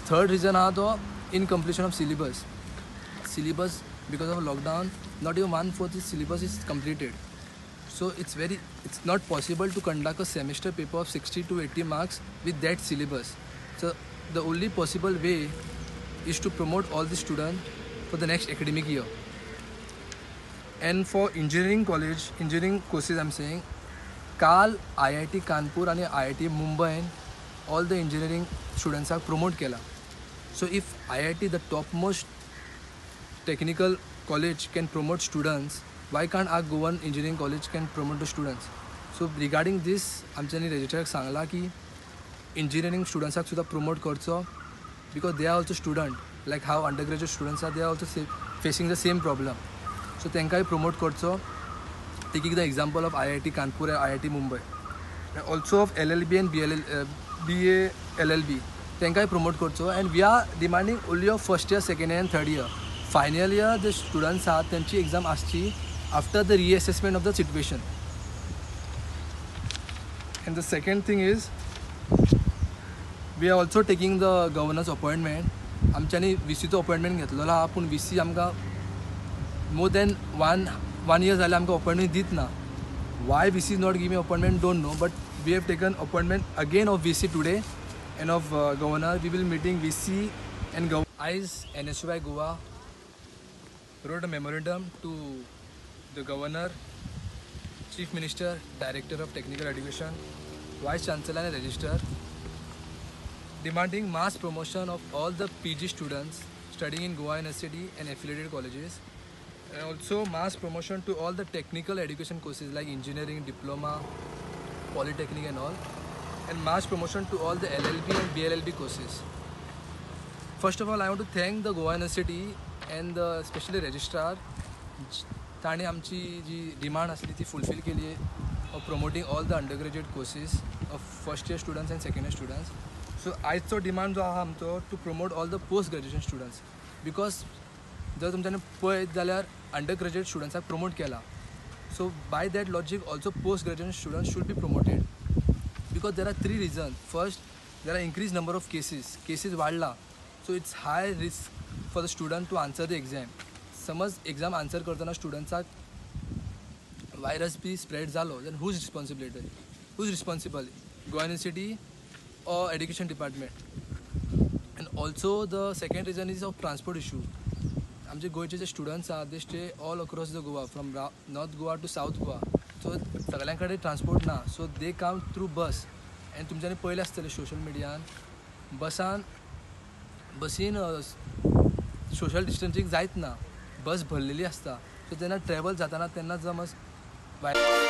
Third reason आहा तो incompletion of syllabus. Because of lockdown, not even 1/4 the syllabus is completed. So it's not possible to conduct a semester paper of 60 to 80 marks with that syllabus. So the only possible way is to promote all the students for the next academic year. And for engineering courses I'm saying, काल IIT Kanpur आणि IIT मुंबईन all the engineering students promote केला. So if IIT, the topmost technical college, can promote students, why can't our Goan engineering college can promote the students? So regarding this, आमच्यानी रजिस्ट्राराक Sangla की engineering students सुद्धा promote करचो, because they are also student, like how undergraduate students are, they are also facing the same problem. So तेंकाय promote करचो, taking the example of IIT Kanpur and IIT Mumbai, and also of LLB and BA LLB. तेंकाय promote करचो, and we are demanding only of first year, second year and third year. Final year the students are त्यांची exam आसची after the reassessment of the situation. And the second thing is, we are also taking the governor's appointment. आमच्यानी VC तो appointment घेतलेलो आहा, पूण VC आमकां more than one year जालें आमकां appointment दीत ना. Why VC is not giving appointment, don't know, but we have taken appointment again of VC today and of governor. We will meeting VC and governor. As NSUI Goa wrote a memorandum to the governor, chief minister, director of technical education, vice chancellor and registrar, demanding mass promotion of all the PG students studying in Goa University and affiliated colleges, and also mass promotion to all the technical education courses like engineering, diploma, polytechnic and all, and mass promotion to all the LLB and BLLB courses. First of all, I want to thank the Goa University and the especially registrar. ताणी आमची जी demand आसली ती fulfil केली of promoting all the undergraduate courses of first year students and second year students. So आयचो demand जो आहा आमचो to promote all the post graduation students, because जर तुमच्यानी पळयत जाल्यार undergraduate students promote केला. So by that logic also post graduation students should be promoted, because there are three reasons. First, there are increased number of cases वाढला, so it's high risk for the student to answer the exam. समज exam answer करताना students virus be spread झालो, then who's responsible? Goa University or education department? And also the second reason is of transport issue. आमचे गोयचे जे students आहात, they stay all across the Goa, from North Goa to South Goa. So सगळ्यांकडे transport ना, so they come through bus. And तुमच्यानी पळयलें आसतलें social मिडियान, बसीन सोशल डिस्टन्सिंग जायत ना, बस भरलेली आसता. सो तेन्ना ट्रॅवल जाताना तेन्ना समज